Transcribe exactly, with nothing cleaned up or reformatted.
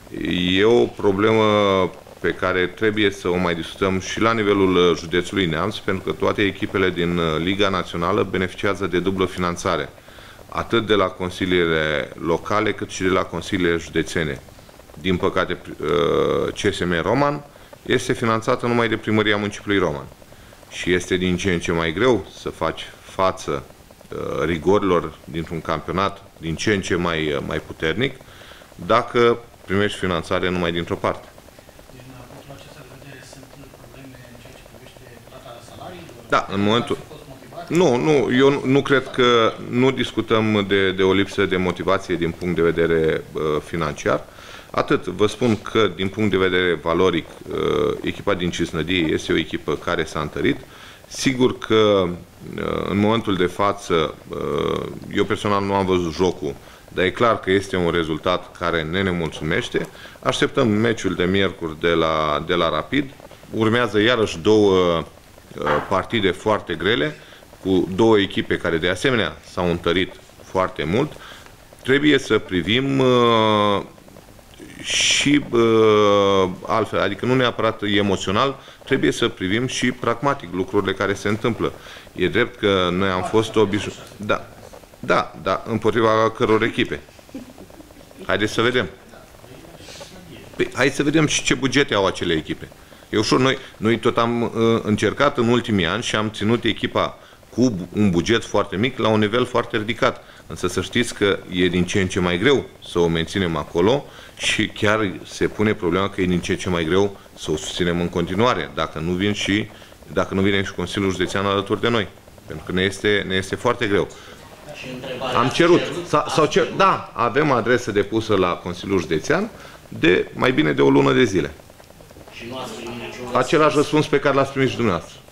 E o problemă pe care trebuie să o mai discutăm și la nivelul județului Neamț, pentru că toate echipele din Liga Națională beneficiază de dublă finanțare, atât de la consiliile locale, cât și de la consiliile județene. Din păcate, C S M Roman este finanțată numai de Primăria Municipiului Roman și este din ce în ce mai greu să faci față rigorilor dintr-un campionat din ce în ce mai, mai puternic dacă primești finanțare numai dintr-o parte. Din punctul acesta de vedere sunt probleme în ceea ce privește plata salariilor? Da, în momentul... Nu, nu, eu nu cred că nu discutăm de, de o lipsă de motivație din punct de vedere uh, financiar. Atât, vă spun că din punct de vedere valoric, uh, echipa din Cisnădie este o echipă care s-a întărit. Sigur că uh, în momentul de față, uh, eu personal nu am văzut jocul, dar e clar că este un rezultat care ne nemulțumește. Așteptăm meciul de miercuri de la, de la Rapid. Urmează iarăși două uh, partide foarte grele, cu două echipe care de asemenea s-au întărit foarte mult. Trebuie să privim uh, și uh, altfel, adică nu neapărat emoțional, trebuie să privim și pragmatic lucrurile care se întâmplă. E drept că noi am fost obișnuiți... Da, da, da, împotriva căror echipe. Haideți să vedem. Păi, hai să vedem și ce bugete au acele echipe. E ușor, noi, noi tot am uh, încercat în ultimii ani și am ținut echipa cu un buget foarte mic la un nivel foarte ridicat. Însă să știți că e din ce în ce mai greu să o menținem acolo și chiar se pune problema că e din ce în ce mai greu să o susținem în continuare, dacă nu vin și dacă nu vine și Consiliul Județean alături de noi. Pentru că ne este, ne este foarte greu. Am cerut, sau cer, da, avem adresă depusă la Consiliul Județean de mai bine de o lună de zile. Același răspuns pe care l-ați primit și dumneavoastră.